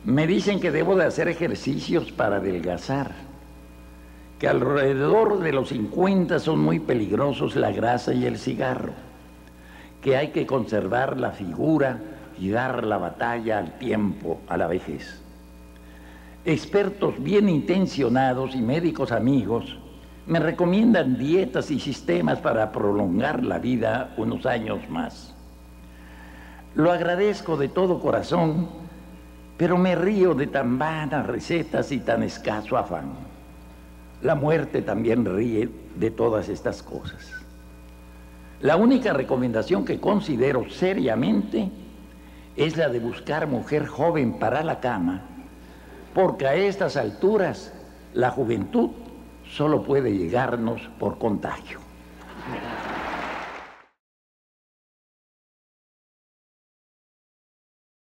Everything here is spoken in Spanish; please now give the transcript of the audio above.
Me dicen que debo de hacer ejercicios para adelgazar, que alrededor de los 50 son muy peligrosos la grasa y el cigarro, que hay que conservar la figura y dar la batalla al tiempo, a la vejez. Expertos bien intencionados y médicos amigos me recomiendan dietas y sistemas para prolongar la vida unos años más. Lo agradezco de todo corazón, pero me río de tan vanas recetas y tan escaso afán. La muerte también ríe de todas estas cosas. La única recomendación que considero seriamente es la de buscar mujer joven para la cama, porque a estas alturas la juventud solo puede llegarnos por contagio.